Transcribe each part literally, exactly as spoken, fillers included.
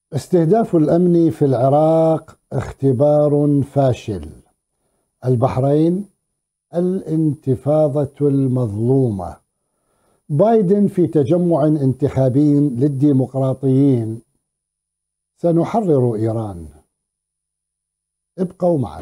استهداف الأمن في العراق اختبار فاشل. البحرين الانتفاضة المظلومة. بايدن في تجمع انتخابي للديمقراطيين. سنحرر إيران. ابقوا معنا.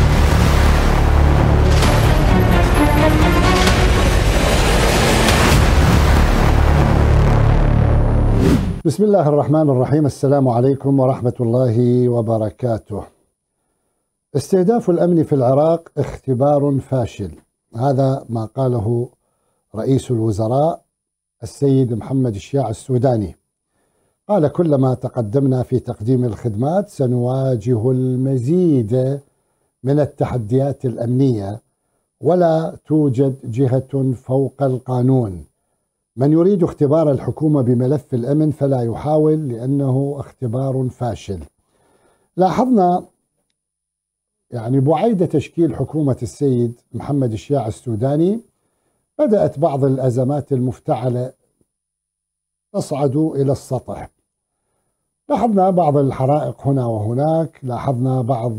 بسم الله الرحمن الرحيم. السلام عليكم ورحمة الله وبركاته. استهداف الأمن في العراق اختبار فاشل، هذا ما قاله رئيس الوزراء السيد محمد الشياع السوداني. قال: كلما تقدمنا في تقديم الخدمات سنواجه المزيد من التحديات الأمنية، ولا توجد جهة فوق القانون. من يريد اختبار الحكومة بملف الأمن فلا يحاول، لأنه اختبار فاشل. لاحظنا يعني بعيد تشكيل حكومة السيد محمد الشياع السوداني بدأت بعض الأزمات المفتعلة تصعد إلى السطح. لاحظنا بعض الحرائق هنا وهناك، لاحظنا بعض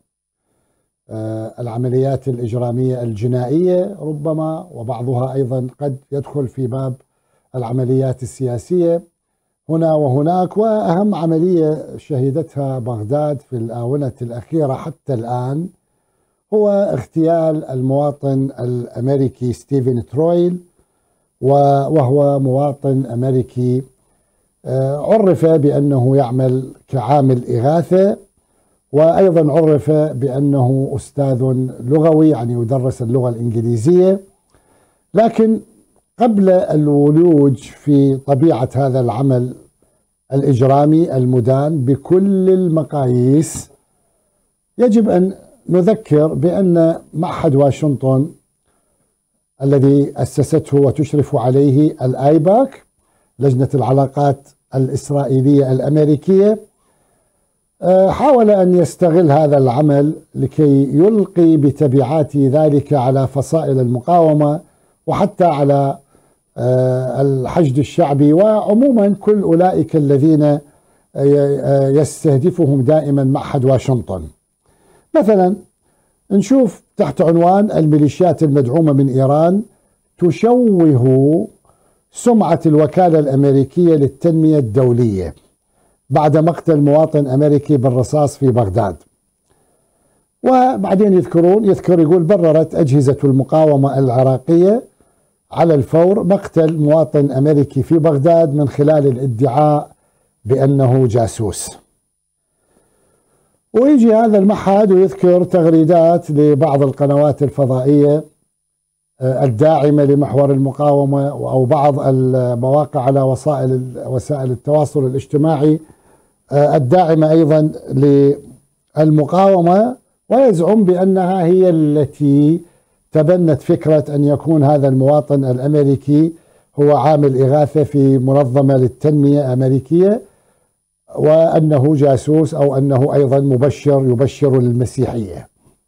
العمليات الإجرامية الجنائية ربما، وبعضها أيضا قد يدخل في باب العمليات السياسية هنا وهناك. وأهم عملية شهدتها بغداد في الآونة الأخيرة حتى الآن هو اغتيال المواطن الأمريكي ستيفن ترويل، وهو مواطن أمريكي عرف بأنه يعمل كعامل إغاثة، وأيضا عرف بأنه أستاذ لغوي، يعني يدرس اللغة الإنجليزية. لكن قبل الولوج في طبيعة هذا العمل الإجرامي المدان بكل المقاييس، يجب أن نذكر بأن معهد واشنطن الذي أسسته وتشرف عليه الآيباك، لجنة العلاقات الإسرائيلية الأمريكية، حاول أن يستغل هذا العمل لكي يلقي بتبعات ذلك على فصائل المقاومة، وحتى على الحشد الشعبي، وعموما كل أولئك الذين يستهدفهم دائما معهد واشنطن. مثلا نشوف تحت عنوان: الميليشيات المدعومة من إيران تشوه سمعة الوكالة الأمريكية للتنمية الدولية بعد مقتل مواطن أمريكي بالرصاص في بغداد. وبعدين يذكرون يذكر يقول: بررت أجهزة المقاومة العراقية على الفور مقتل مواطن أمريكي في بغداد من خلال الادعاء بأنه جاسوس. ويجي هذا المعهد ويذكر تغريدات لبعض القنوات الفضائية الداعمة لمحور المقاومة، أو بعض المواقع على وسائل وسائل التواصل الاجتماعي الداعمة أيضا للمقاومة، ويزعم بأنها هي التي تبنت فكرة أن يكون هذا المواطن الأمريكي هو عامل إغاثة في منظمة للتنمية أمريكية، وأنه جاسوس، أو أنه أيضا مبشر يبشر للمسيحية.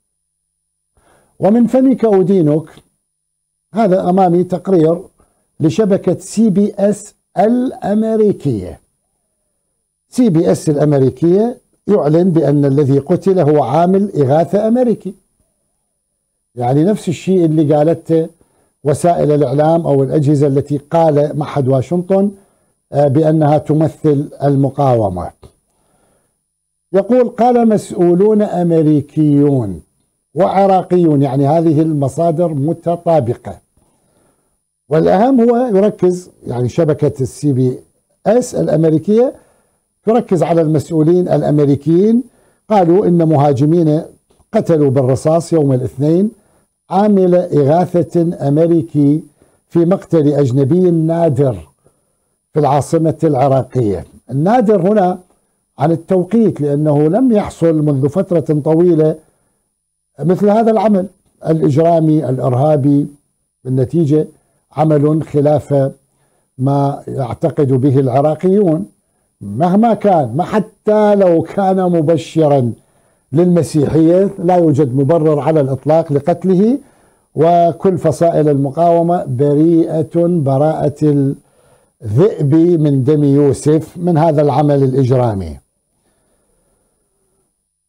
ومن فمك أدينك، هذا أمامي تقرير لشبكة سي بي اس الأمريكية. سي بي اس الأمريكية يعلن بأن الذي قتل هو عامل إغاثة أمريكي، يعني نفس الشيء اللي قالته وسائل الإعلام أو الأجهزة التي قال معهد واشنطن بأنها تمثل المقاومة. يقول: قال مسؤولون أمريكيون وعراقيون، يعني هذه المصادر متطابقة. والأهم هو يركز، يعني شبكة السي بي اس الأمريكية تركز على المسؤولين الأمريكيين. قالوا إن مهاجمين قتلوا بالرصاص يوم الاثنين عامل إغاثة أمريكي في مقتل أجنبي نادر في العاصمة العراقية. النادر هنا عن التوقيت، لأنه لم يحصل منذ فترة طويلة مثل هذا العمل الإجرامي الإرهابي، بالنتيجة عمل خلاف ما يعتقد به العراقيون مهما كان، ما حتى لو كان مبشرا للمسيحية، لا يوجد مبرر على الإطلاق لقتله. وكل فصائل المقاومة بريئة براءة الذئب من دم يوسف من هذا العمل الإجرامي.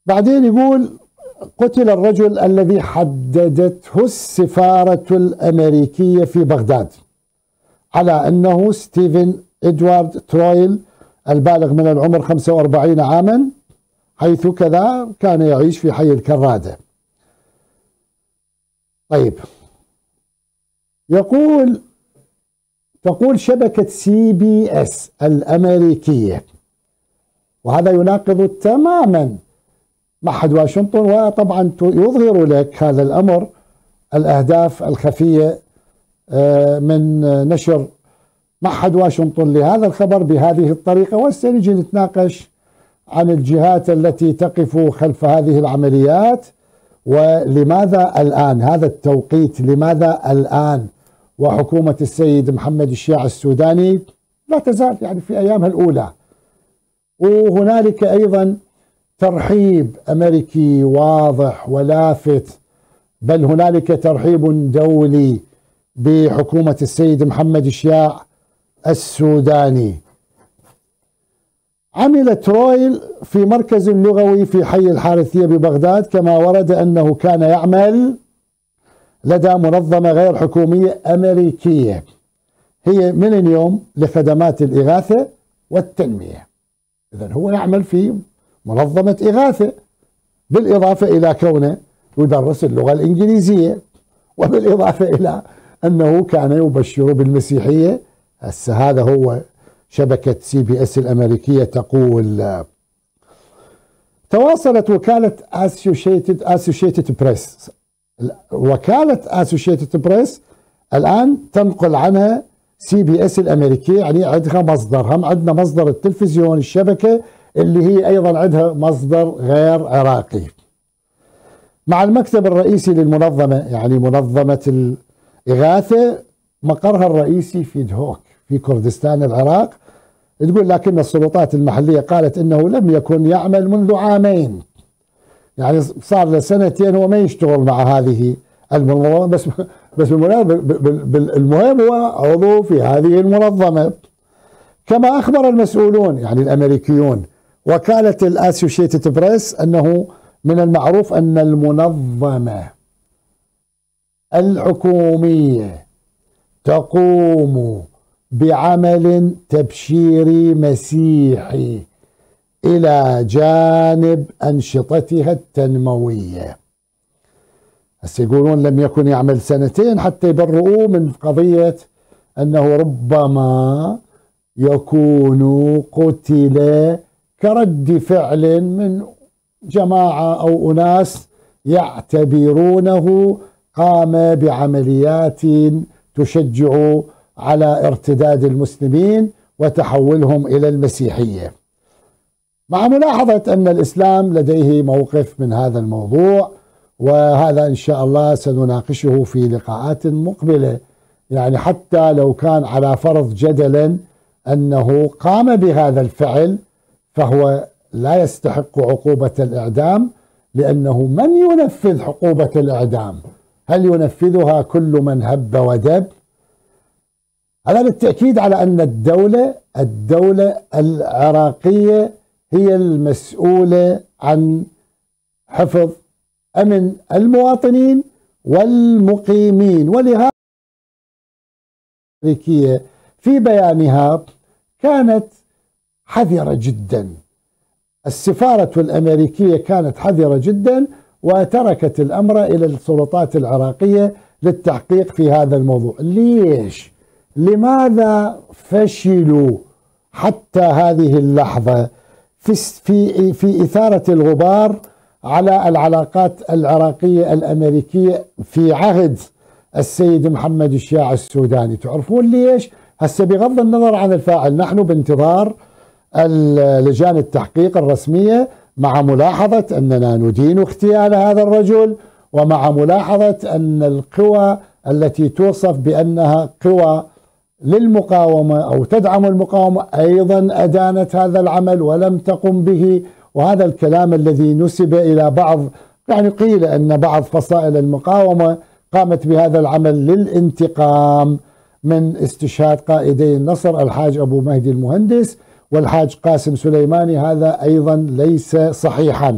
بعدين يقول قتل الرجل الذي حددته السفارة الأمريكية في بغداد على أنه ستيفن إدوارد ترويل البالغ من العمر خمسة وأربعين عاما، حيث كذا كان يعيش في حي الكرادة. طيب، يقول تقول شبكة سي بي اس الأمريكية، وهذا يناقض تماما معهد واشنطن، وطبعا يظهر لك هذا الأمر الأهداف الخفية من نشر معهد واشنطن لهذا الخبر بهذه الطريقة. وسنجي نتناقش عن الجهات التي تقف خلف هذه العمليات، ولماذا الآن هذا التوقيت، لماذا الآن وحكومة السيد محمد الشياع السوداني لا تزال يعني في أيامها الأولى. وهنالك أيضا ترحيب أمريكي واضح ولافت، بل هنالك ترحيب دولي بحكومة السيد محمد الشياع السوداني. عمل ترويل في مركز لغوي في حي الحارثية ببغداد، كما ورد أنه كان يعمل لدى منظمة غير حكومية أمريكية هي ميلينيوم لخدمات الإغاثة والتنمية. إذن هو يعمل في منظمة إغاثة، بالإضافة إلى كونه يدرس اللغة الإنجليزية، وبالإضافة إلى أنه كان يبشر بالمسيحية. هسه هذا هو شبكة سي بي اس الأمريكية تقول. تواصلت وكالة أسوشيتد أسوشيتد بريس، وكالة أسوشيتد بريس الآن تنقل عنها سي بي اس الأمريكية، يعني عندها مصدر. هم عندنا مصدر التلفزيون الشبكة اللي هي أيضا عندها مصدر غير عراقي. مع المكتب الرئيسي للمنظمة، يعني منظمة الإغاثة مقرها الرئيسي في دهوك في كردستان العراق، تقول لكن السلطات المحلية قالت إنه لم يكن يعمل منذ عامين، يعني صار له سنتين هو ما يشتغل مع هذه المنظمة، بس بس المهم هو عضو في هذه المنظمة. كما أخبر المسؤولون يعني الأمريكيون وكالة الأسوشيتد بريس أنه من المعروف أن المنظمة الحكومية تقوم بعمل تبشيري مسيحي إلى جانب أنشطتها التنموية. هسه يقولون لم يكن يعمل سنتين حتى يبرؤوه من قضية أنه ربما يكون قتل كرد فعل من جماعة أو أناس يعتبرونه قام بعمليات تشجع على ارتداد المسلمين وتحولهم إلى المسيحية، مع ملاحظة أن الإسلام لديه موقف من هذا الموضوع، وهذا إن شاء الله سنناقشه في لقاءات مقبلة. يعني حتى لو كان على فرض جدلا أنه قام بهذا الفعل فهو لا يستحق عقوبة الإعدام، لأنه من ينفذ عقوبة الإعدام؟ هل ينفذها كل من هب ودب؟ هذا بالتأكيد على أن الدولة الدولة العراقية هي المسؤولة عن حفظ أمن المواطنين والمقيمين. ولهذا الأمريكية في بيانها كانت حذرة جدا، السفارة الأمريكية كانت حذرة جدا وتركت الأمر إلى السلطات العراقية للتحقيق في هذا الموضوع. ليش؟ لماذا فشلوا حتى هذه اللحظة في في في إثارة الغبار على العلاقات العراقية الأمريكية في عهد السيد محمد الشياع السوداني؟ تعرفون ليش؟ هسه بغض النظر عن الفاعل، نحن بانتظار لجان التحقيق الرسمية، مع ملاحظة أننا ندين اغتيال هذا الرجل، ومع ملاحظة أن القوى التي توصف بأنها قوى للمقاومة أو تدعم المقاومة أيضا أدانت هذا العمل ولم تقم به. وهذا الكلام الذي نسب إلى بعض، يعني قيل أن بعض فصائل المقاومة قامت بهذا العمل للانتقام من استشهاد قائدي النصر الحاج أبو مهدي المهندس والحاج قاسم سليماني، هذا أيضا ليس صحيحا.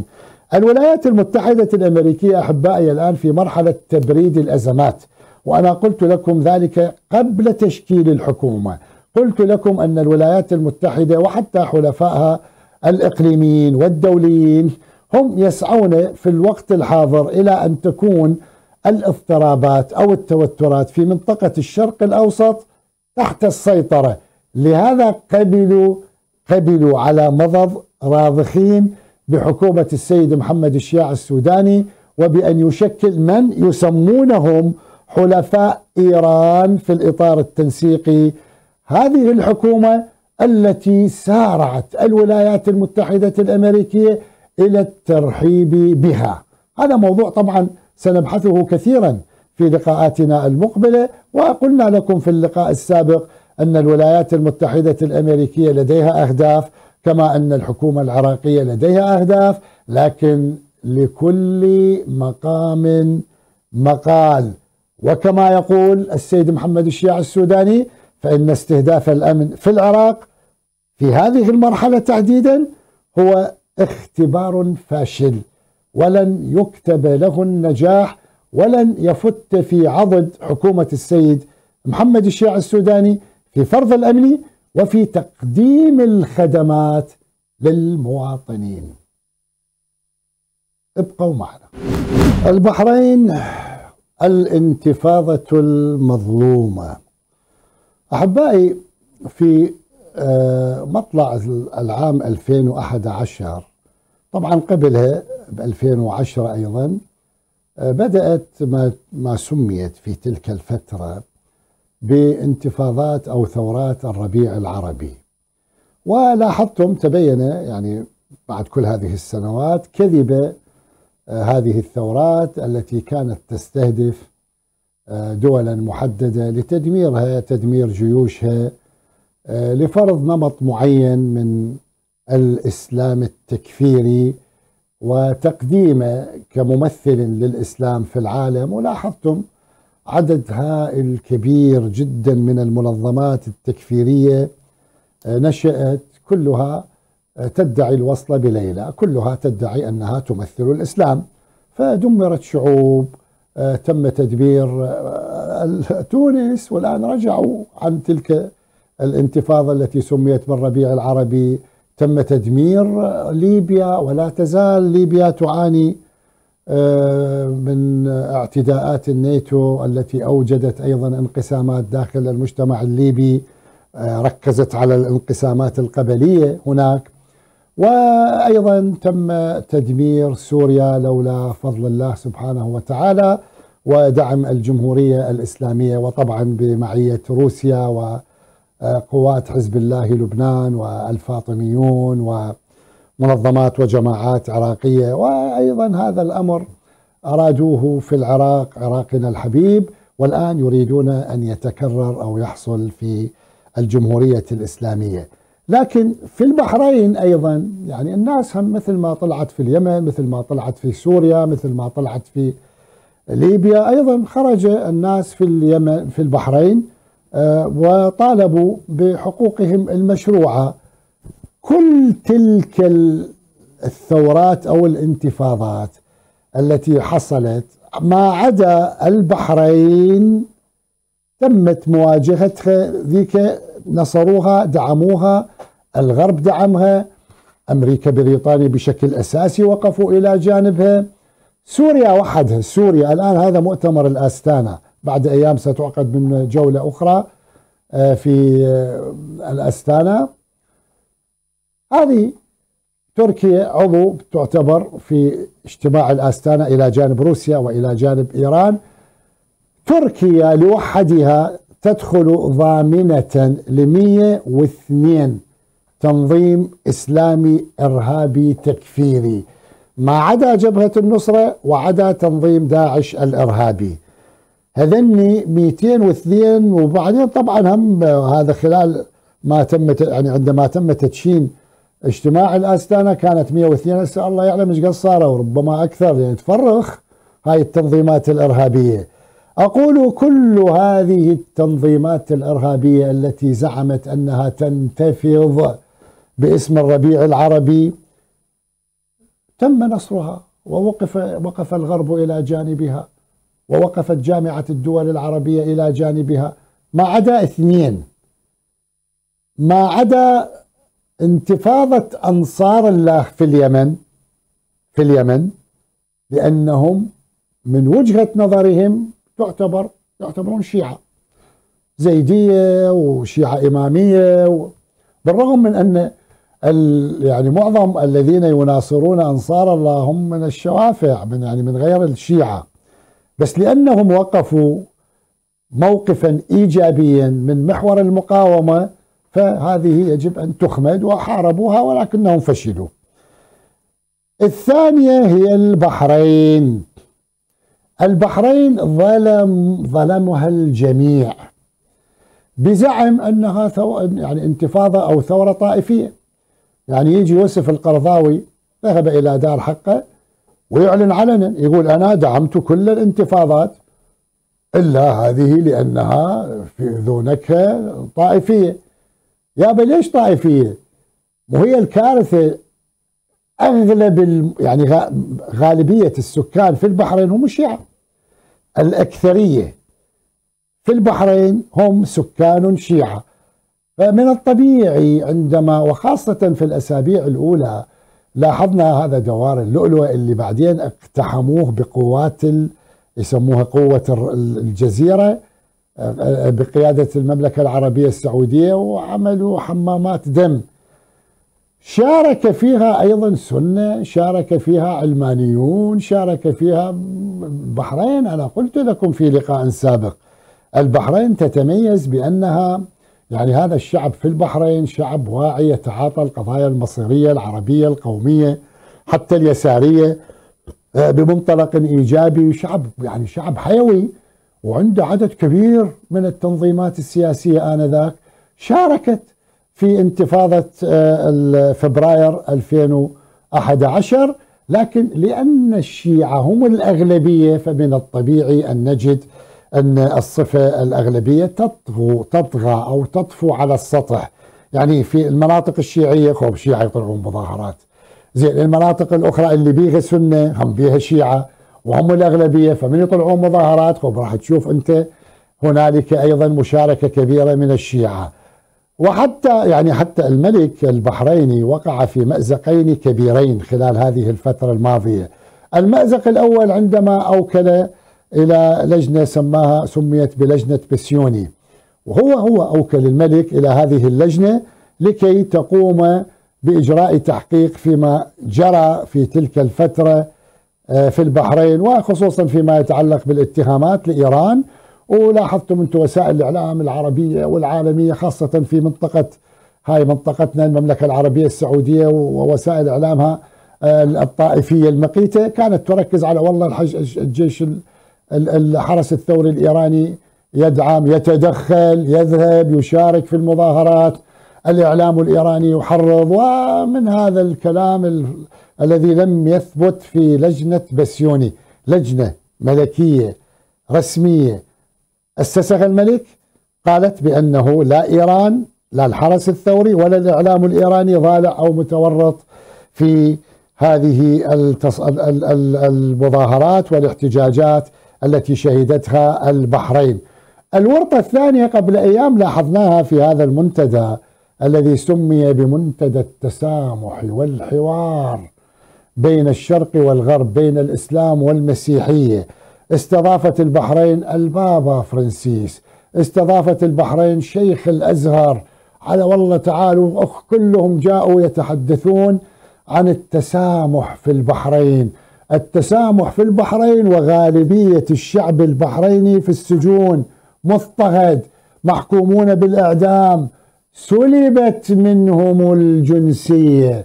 الولايات المتحدة الأمريكية أحبائي الآن في مرحلة تبريد الأزمات، وأنا قلت لكم ذلك قبل تشكيل الحكومة. قلت لكم أن الولايات المتحدة وحتى حلفائها الإقليميين والدوليين هم يسعون في الوقت الحاضر إلى أن تكون الاضطرابات أو التوترات في منطقة الشرق الأوسط تحت السيطرة. لهذا قبلوا قبلوا على مضض راضخين بحكومة السيد محمد الشياع السوداني، وبأن يشكل من يسمونهم حلفاء إيران في الإطار التنسيقي هذه الحكومة التي سارعت الولايات المتحدة الأمريكية إلى الترحيب بها. هذا موضوع طبعا سنبحثه كثيرا في لقاءاتنا المقبلة، وقلنا لكم في اللقاء السابق أن الولايات المتحدة الأمريكية لديها أهداف كما أن الحكومة العراقية لديها أهداف، لكن لكل مقام مقال. وكما يقول السيد محمد الشياع السوداني فإن استهداف الأمن في العراق في هذه المرحلة تحديدا هو اختبار فاشل، ولن يكتب له النجاح، ولن يفت في عضد حكومة السيد محمد الشياع السوداني في فرض الأمن وفي تقديم الخدمات للمواطنين. ابقوا معنا. البحرين، الانتفاضة المظلومة. أحبائي، في مطلع العام ألفين وأحد عشر، طبعا قبلها ب ألفين وعشرة أيضا، بدأت ما ما سميت في تلك الفترة بانتفاضات أو ثورات الربيع العربي. ولاحظتم تبين يعني بعد كل هذه السنوات كذب هذه الثورات التي كانت تستهدف دولا محددة لتدميرها، تدمير جيوشها، لفرض نمط معين من الإسلام التكفيري وتقديمه كممثل للإسلام في العالم. ولاحظتم عدد هائل كبير جدا من المنظمات التكفيرية نشأت، كلها تدعي الوصل بليلى، كلها تدعي أنها تمثل الإسلام، فدمرت شعوب، تم تدبير تونس، والآن رجعوا عن تلك الانتفاضة التي سميت بالربيع العربي، تم تدمير ليبيا، ولا تزال ليبيا تعاني من اعتداءات الناتو التي أوجدت أيضا انقسامات داخل المجتمع الليبي، ركزت على الانقسامات القبلية هناك. وأيضا تم تدمير سوريا لولا فضل الله سبحانه وتعالى ودعم الجمهورية الإسلامية، وطبعا بمعية روسيا وقوات حزب الله لبنان والفاطميون ومنظمات وجماعات عراقية. وأيضا هذا الأمر أرادوه في العراق، عراقنا الحبيب، والآن يريدون أن يتكرر أو يحصل في الجمهورية الإسلامية. لكن في البحرين أيضا يعني الناس هم مثل ما طلعت في اليمن، مثل ما طلعت في سوريا، مثل ما طلعت في ليبيا، أيضا خرج الناس في اليمن في البحرين وطالبوا بحقوقهم المشروعة. كل تلك الثورات أو الانتفاضات التي حصلت ما عدا البحرين تمت مواجهتها، ذيك نصروها، دعموها، الغرب دعمها، أمريكا بريطانيا بشكل أساسي وقفوا إلى جانبها. سوريا وحدها، سوريا الآن هذا مؤتمر الأستانا، بعد أيام ستعقد من جولة أخرى في الأستانا. هذه تركيا عضو تعتبر في اجتماع الأستانا إلى جانب روسيا وإلى جانب إيران. تركيا لوحدها تدخل ضامنة لمئة واثنين تنظيم إسلامي إرهابي تكفيري، ما عدا جبهة النصرة وعدا تنظيم داعش الإرهابي. هذني مئتين واثنين. وبعدين طبعا هم هذا خلال ما تم يعني عندما تم تدشين اجتماع الأستانا كانت مئة واثنين، هسه الله يعلم ايش قد صاروا، وربما أكثر، يعني تفرخ هاي التنظيمات الإرهابية. أقول كل هذه التنظيمات الإرهابية التي زعمت أنها تنتفض باسم الربيع العربي تم نصرها، ووقف وقف الغرب إلى جانبها، ووقفت جامعة الدول العربية إلى جانبها، ما عدا اثنين، ما عدا انتفاضة أنصار الله في اليمن في اليمن لأنهم من وجهة نظرهم تعتبر يعتبرون شيعة زيدية وشيعة إمامية، بالرغم من أن يعني معظم الذين يناصرون أنصار الله هم من الشوافع، من يعني من غير الشيعة، بس لأنهم وقفوا موقفا إيجابيا من محور المقاومة فهذه يجب أن تخمد، وحاربوها ولكنهم فشلوا. الثانية هي البحرين. البحرين ظلم ظلمها الجميع بزعم أنها ثو يعني انتفاضة أو ثورة طائفية. يعني يجي يوسف القرضاوي ذهب إلى دار حقه ويعلن علنا يقول أنا دعمت كل الانتفاضات إلا هذه لأنها في ذو نكهة طائفية. يابا ليش طائفية؟ وهي الكارثة أغلب يعني غالبية السكان في البحرين هم الشيعة، الأكثرية في البحرين هم سكان شيعة. فمن الطبيعي عندما وخاصة في الأسابيع الأولى لاحظنا هذا دوار اللؤلؤة اللي بعدين اقتحموه بقوات يسموها قوة الجزيرة بقيادة المملكة العربية السعودية، وعملوا حمامات دم. شارك فيها أيضا سنة، شارك فيها علمانيون، شارك فيها البحرين. أنا قلت لكم في لقاء سابق البحرين تتميز بأنها يعني هذا الشعب في البحرين شعب واعي، يتعاطى القضايا المصيرية العربية القومية حتى اليسارية بمنطلق إيجابي، شعب يعني شعب حيوي، وعنده عدد كبير من التنظيمات السياسية آنذاك شاركت في انتفاضة فبراير ألفين وأحد عشر. لكن لأن الشيعة هم الأغلبية فمن الطبيعي أن نجد أن الصفة الأغلبية تطغو تطغى أو تطفو على السطح. يعني في المناطق الشيعية خوب شيعة يطلعون مظاهرات، زين المناطق الأخرى اللي بيها سنة هم بيها شيعة وهم الأغلبية، فمن يطلعون مظاهرات خوب راح تشوف أنت هنالك أيضا مشاركة كبيرة من الشيعة. وحتى يعني حتى الملك البحريني وقع في مأزقين كبيرين خلال هذه الفترة الماضية. المأزق الأول عندما أوكل إلى لجنة سماها سميت بلجنة بسيوني، وهو هو أوكل الملك إلى هذه اللجنة لكي تقوم بإجراء تحقيق فيما جرى في تلك الفترة في البحرين، وخصوصا فيما يتعلق بالاتهامات لإيران. ولاحظتم أنتم وسائل الإعلام العربية والعالمية خاصة في منطقة هاي منطقتنا المملكة العربية السعودية ووسائل إعلامها الطائفية المقيتة كانت تركز على والله الجيش الحرس الثوري الإيراني يدعم، يتدخل، يذهب، يشارك في المظاهرات، الإعلام الإيراني يحرض، ومن هذا الكلام ال... الذي لم يثبت في لجنة بسيوني، لجنة ملكية رسمية أسسها الملك قالت بأنه لا إيران لا الحرس الثوري ولا الإعلام الإيراني ضالع أو متورط في هذه التص... المظاهرات والاحتجاجات التي شهدتها البحرين. الورطة الثانية قبل أيام لاحظناها في هذا المنتدى الذي سمي بمنتدى التسامح والحوار بين الشرق والغرب، بين الإسلام والمسيحية. استضافت البحرين البابا فرانسيس، استضافت البحرين شيخ الأزهر، على والله تعالوا كلهم جاءوا يتحدثون عن التسامح في البحرين. التسامح في البحرين، وغالبية الشعب البحريني في السجون مضطهد، محكومون بالإعدام، سلبت منهم الجنسية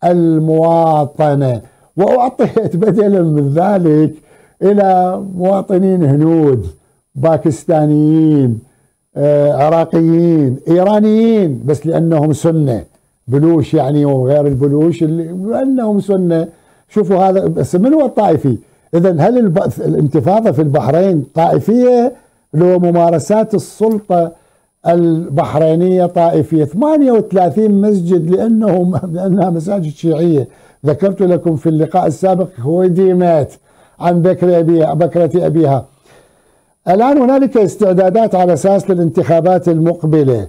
المواطنة وأعطيت بدلا من ذلك إلى مواطنين هنود، باكستانيين، آه، عراقيين، إيرانيين، بس لأنهم سنة بلوش يعني وغير البلوش اللي لأنهم سنة. شوفوا هذا بس من هو الطائفي؟ إذن هل الانتفاضة في البحرين طائفية؟ لو ممارسات السلطة البحرينية طائفية. ثمانية وثلاثين مسجد لأنهم لأنها مساجد شيعية ذكرت لكم في اللقاء السابق هدمت عن بكر أبيها بكرة أبيها. الآن هنالك استعدادات على أساس للانتخابات المقبلة،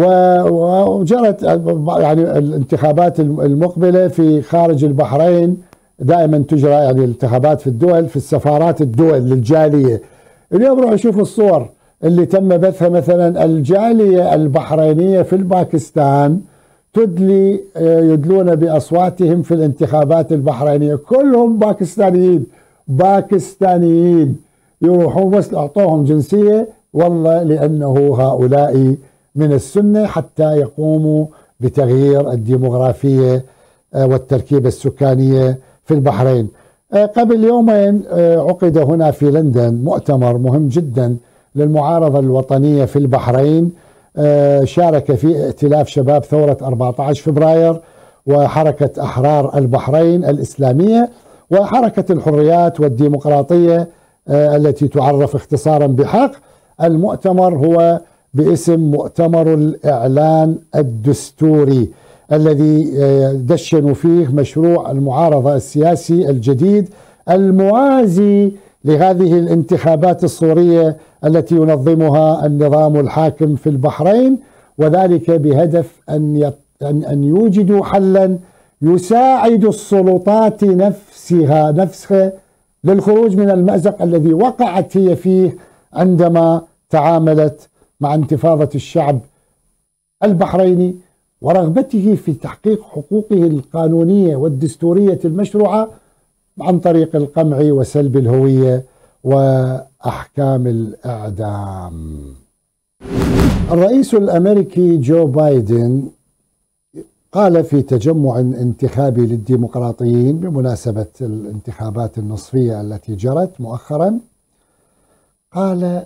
وجرت يعني الانتخابات المقبلة في خارج البحرين، دائما تجرى يعني الانتخابات في الدول في السفارات الدول للجالية. اليوم روحوا شوفوا الصور اللي تم بثها، مثلا الجالية البحرينية في الباكستان تدلي يدلون بأصواتهم في الانتخابات البحرينية، كلهم باكستانيين باكستانيين يروحون بس أعطوهم جنسية والله لأنه هؤلاء من السنة حتى يقوموا بتغيير الديموغرافية والتركيبة السكانية في البحرين. قبل يومين عقد هنا في لندن مؤتمر مهم جدا للمعارضة الوطنية في البحرين، شارك فيه ائتلاف شباب ثورة أربعة عشر فبراير وحركة أحرار البحرين الإسلامية وحركة الحريات والديمقراطية التي تعرف اختصارا بحق. المؤتمر هو باسم مؤتمر الإعلان الدستوري الذي دشنوا فيه مشروع المعارضة السياسي الجديد الموازي لهذه الانتخابات الصورية التي ينظمها النظام الحاكم في البحرين، وذلك بهدف أن أن يوجدوا حلا يساعد السلطات نفسها نفسها للخروج من المأزق الذي وقعت هي فيه عندما تعاملت مع انتفاضة الشعب البحريني ورغبته في تحقيق حقوقه القانونية والدستورية المشروعة عن طريق القمع وسلب الهوية وأحكام الإعدام. الرئيس الأمريكي جو بايدن قال في تجمع انتخابي للديمقراطيين بمناسبة الانتخابات النصفية التي جرت مؤخرا، قال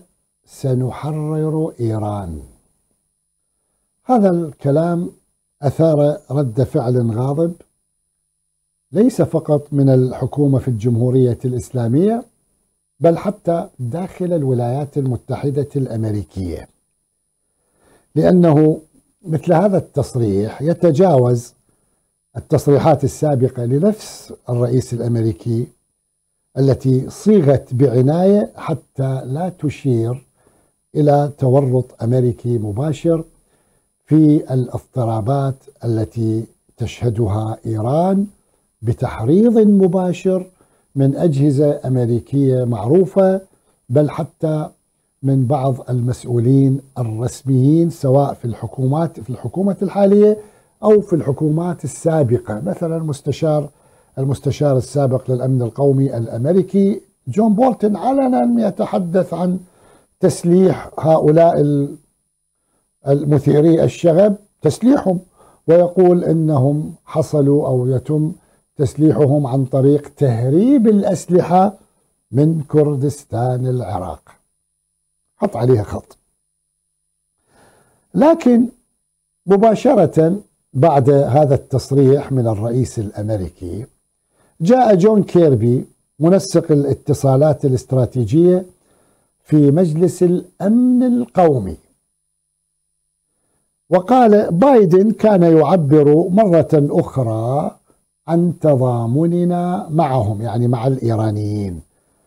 سنحرر إيران. هذا الكلام أثار رد فعل غاضب ليس فقط من الحكومة في الجمهورية الإسلامية بل حتى داخل الولايات المتحدة الأمريكية، لأنه مثل هذا التصريح يتجاوز التصريحات السابقة لنفس الرئيس الأمريكي التي صيغت بعناية حتى لا تشير إلى تورط أمريكي مباشر في الاضطرابات التي تشهدها إيران بتحريض مباشر من أجهزة أمريكية معروفة، بل حتى من بعض المسؤولين الرسميين سواء في الحكومات في الحكومة الحالية أو في الحكومات السابقة. مثلا المستشار المستشار السابق للأمن القومي الأمريكي جون بولتون علنا يتحدث عن تسليح هؤلاء المثيري الشغب، تسليحهم، ويقول إنهم حصلوا أو يتم تسليحهم عن طريق تهريب الأسلحة من كردستان العراق، حط عليها خط. لكن مباشرة بعد هذا التصريح من الرئيس الأمريكي جاء جون كيربي منسق الاتصالات الاستراتيجية في مجلس الأمن القومي وقال بايدن كان يعبر مرة أخرى عن تضامننا معهم، يعني مع الإيرانيين،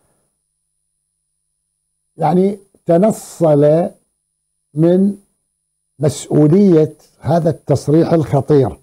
يعني تنصل من مسؤولية هذا التصريح الخطير.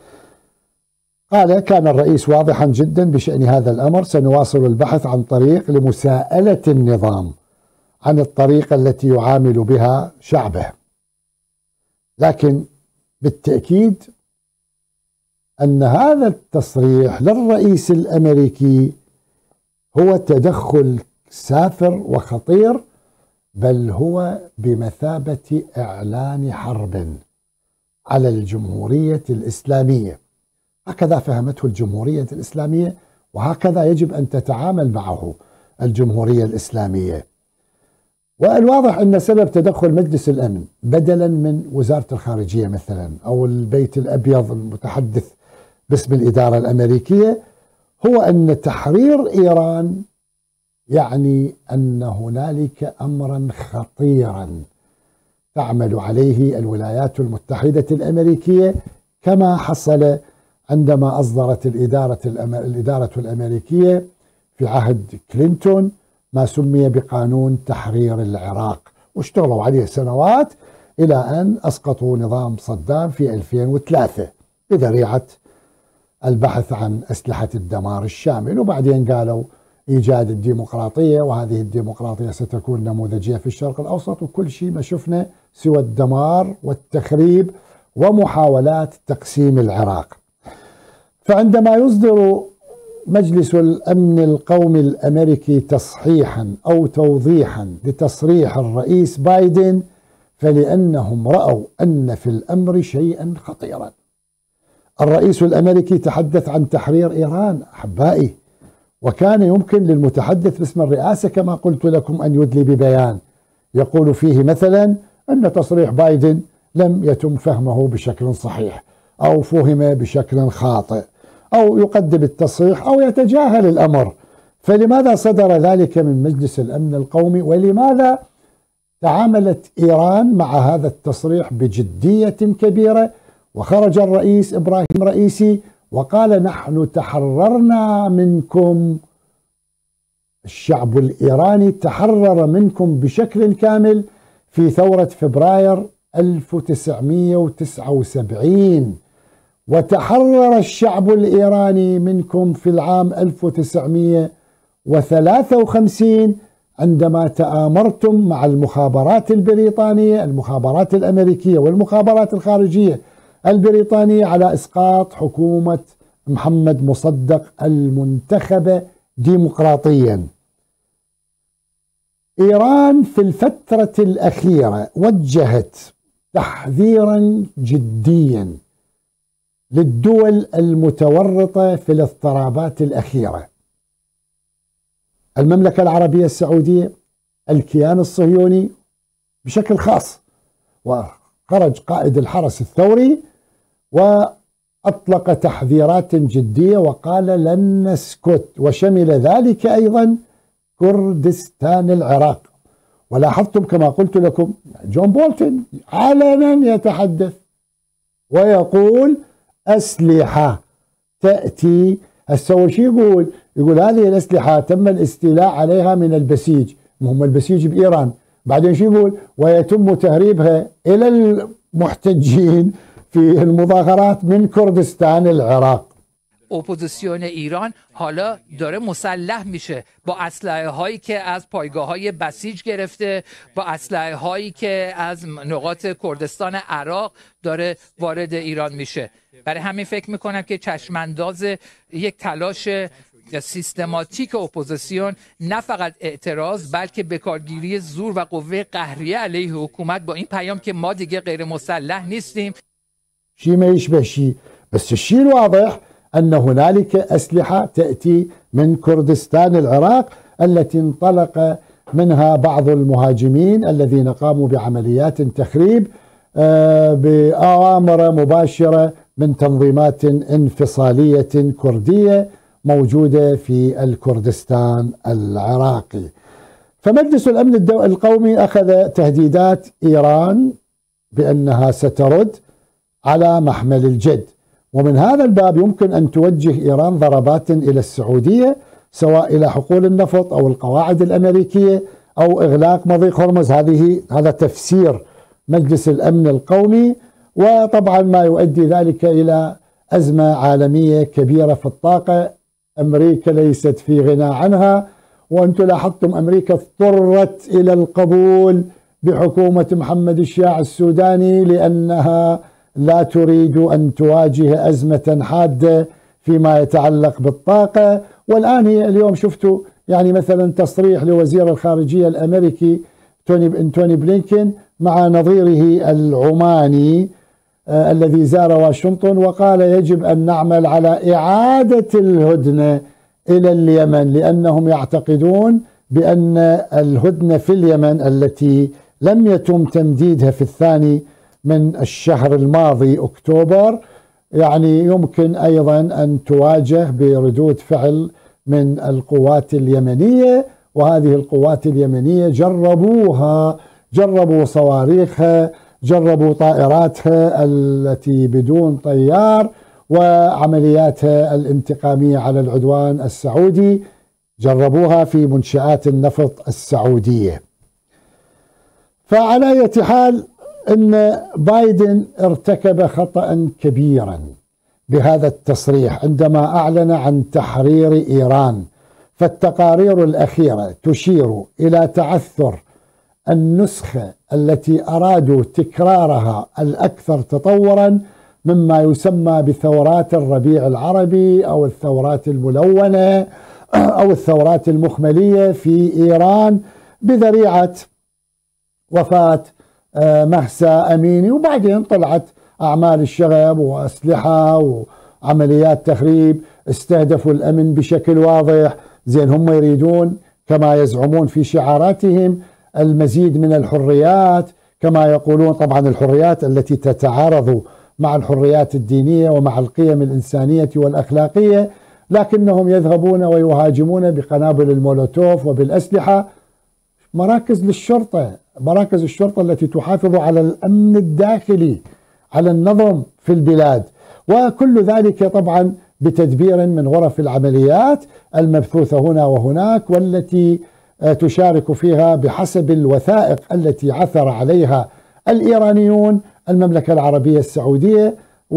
قال كان الرئيس واضحا جدا بشأن هذا الأمر، سنواصل البحث عن طريق لمساءلة النظام عن الطريقة التي يعامل بها شعبه، لكن بالتأكيد أن هذا التصريح للرئيس الأمريكي هو تدخل سافر وخطير، بل هو بمثابة إعلان حرب على الجمهورية الإسلامية. هكذا فهمته الجمهورية الإسلامية وهكذا يجب أن تتعامل معه الجمهورية الإسلامية. والواضح أن سبب تدخل مجلس الأمن بدلا من وزارة الخارجية مثلا أو البيت الأبيض المتحدث باسم الإدارة الأمريكية هو أن تحرير إيران يعني أن هنالك أمرا خطيرا تعمل عليه الولايات المتحدة الأمريكية كما حصل عندما أصدرت الإدارة, الإدارة الأمريكية في عهد كلينتون ما سمي بقانون تحرير العراق، واشتغلوا عليه سنوات إلى أن أسقطوا نظام صدام في ألفين وثلاثة بذريعة البحث عن أسلحة الدمار الشامل. وبعدين قالوا إيجاد الديمقراطية، وهذه الديمقراطية ستكون نموذجية في الشرق الأوسط، وكل شيء ما شفنا سوى الدمار والتخريب ومحاولات تقسيم العراق. فعندما يصدر مجلس الأمن القومي الأمريكي تصحيحا أو توضيحا لتصريح الرئيس بايدن فلأنهم رأوا أن في الأمر شيئا خطيرا. الرئيس الأمريكي تحدث عن تحرير إيران أحبائي، وكان يمكن للمتحدث باسم الرئاسة كما قلت لكم أن يدلي ببيان يقول فيه مثلا أن تصريح بايدن لم يتم فهمه بشكل صحيح أو فهم بشكل خاطئ، أو يقدم التصريح أو يتجاهل الأمر. فلماذا صدر ذلك من مجلس الأمن القومي؟ ولماذا تعاملت إيران مع هذا التصريح بجدية كبيرة؟ وخرج الرئيس إبراهيم رئيسي وقال نحن تحررنا منكم، الشعب الإيراني تحرر منكم بشكل كامل في ثورة فبراير ألف وتسعمئة وتسعة وسبعين، وتحرر الشعب الإيراني منكم في العام ألف وتسعمئة وثلاثة وخمسين عندما تآمرتم مع المخابرات البريطانية، المخابرات الأمريكية والمخابرات الخارجية البريطانية على إسقاط حكومة محمد مصدق المنتخبة ديمقراطيا. إيران في الفترة الأخيرة وجهت تحذيرا جديا للدول المتورطة في الاضطرابات الأخيرة، المملكة العربية السعودية، الكيان الصهيوني بشكل خاص. وخرج قائد الحرس الثوري وأطلق تحذيرات جدية وقال لن نسكت، وشمل ذلك أيضا كردستان العراق. ولاحظتم كما قلت لكم جون بولتون علنا يتحدث ويقول أسلحة تأتي. هسه شو يقول؟ يقول هذه الأسلحة تم الاستيلاء عليها من البسيج، هم البسيج بإيران. بعدين شو يقول؟ ويتم تهريبها إلى المحتجين في المظاهرات من کردستان العراق. اپوزیسیون ایران حالا داره مسلح میشه با اسلحه هایی که از پایگاه های بسیج گرفته، با اسلحه هایی که از نقاط کردستان عراق داره وارد ایران میشه. برای همین فکر میکنم که چشمانداز یک تلاش سیستماتیک اپوزیسیون نه فقط اعتراض بلکه بکارگیری زور و قوه قهریه علیه حکومت با این پیام که ما دیگه غیر مسلح نیستیم. شيء ما يشبه شيء، بس الشيء الواضح أن هنالك أسلحة تأتي من كردستان العراق التي انطلق منها بعض المهاجمين الذين قاموا بعمليات تخريب بأوامر مباشرة من تنظيمات انفصالية كردية موجودة في الكردستان العراقي. فمجلس الأمن القومي أخذ تهديدات إيران بأنها سترد على محمل الجد، ومن هذا الباب يمكن أن توجه إيران ضربات إلى السعودية سواء إلى حقول النفط أو القواعد الأمريكية أو إغلاق مضيق هرمز. هذه هذا تفسير مجلس الأمن القومي، وطبعا ما يؤدي ذلك إلى أزمة عالمية كبيرة في الطاقة أمريكا ليست في غنى عنها. وأنتم لاحظتم أمريكا اضطرت إلى القبول بحكومة محمد الشياع السوداني لأنها لا تريد أن تواجه أزمة حادة فيما يتعلق بالطاقة. والآن هي اليوم شفتوا يعني مثلا تصريح لوزير الخارجية الأمريكي توني توني بلينكين مع نظيره العماني آه الذي زار واشنطن وقال يجب أن نعمل على إعادة الهدنة إلى اليمن، لأنهم يعتقدون بأن الهدنة في اليمن التي لم يتم تمديدها في الثاني من الشهر الماضي أكتوبر يعني يمكن أيضا أن تواجه بردود فعل من القوات اليمنية. وهذه القوات اليمنية جربوها، جربوا صواريخها، جربوا طائراتها التي بدون طيار، وعملياتها الانتقامية على العدوان السعودي جربوها في منشآت النفط السعودية. فعلى أي حال أن بايدن ارتكب خطأ كبيرا بهذا التصريح عندما أعلن عن تحرير إيران، فالتقارير الأخيرة تشير إلى تعثر النسخة التي أرادوا تكرارها الأكثر تطورا مما يسمى بثورات الربيع العربي أو الثورات الملونة أو الثورات المخملية في إيران بذريعة وفاة مهسا أميني، وبعدين طلعت أعمال الشغب وأسلحة وعمليات تخريب استهدفوا الأمن بشكل واضح. زين هم يريدون كما يزعمون في شعاراتهم المزيد من الحريات، كما يقولون طبعا الحريات التي تتعارض مع الحريات الدينية ومع القيم الإنسانية والأخلاقية، لكنهم يذهبون ويهاجمون بقنابل المولوتوف وبالأسلحة مراكز للشرطة، مراكز الشرطة التي تحافظ على الأمن الداخلي، على النظم في البلاد، وكل ذلك طبعا بتدبير من غرف العمليات المبثوثة هنا وهناك، والتي تشارك فيها بحسب الوثائق التي عثر عليها الإيرانيون المملكة العربية السعودية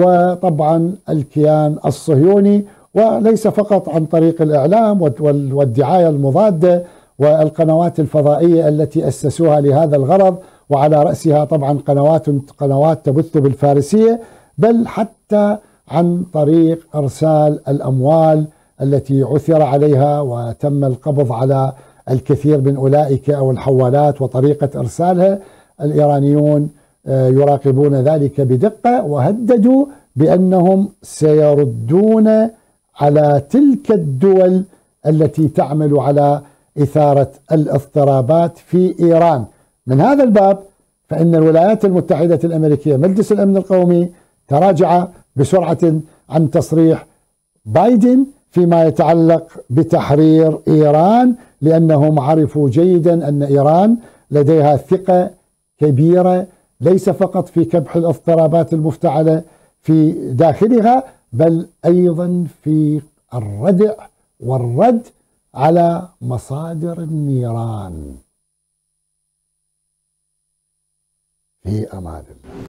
وطبعا الكيان الصهيوني، وليس فقط عن طريق الإعلام والدعاية المضادة والقنوات الفضائية التي أسسوها لهذا الغرض، وعلى رأسها طبعا قنوات قنوات تبث بالفارسية، بل حتى عن طريق إرسال الأموال التي عثر عليها وتم القبض على الكثير من أولئك أو الحوالات وطريقة إرسالها. الإيرانيون يراقبون ذلك بدقة، وهددوا بأنهم سيردون على تلك الدول التي تعمل على إثارة الاضطرابات في إيران. من هذا الباب فإن الولايات المتحدة الأمريكية مجلس الأمن القومي تراجع بسرعة عن تصريح بايدن فيما يتعلق بتحرير إيران، لأنهم عرفوا جيدا أن إيران لديها ثقة كبيرة ليس فقط في كبح الاضطرابات المفتعلة في داخلها، بل أيضا في الردع والرد على مصادر النيران. في أمان الله.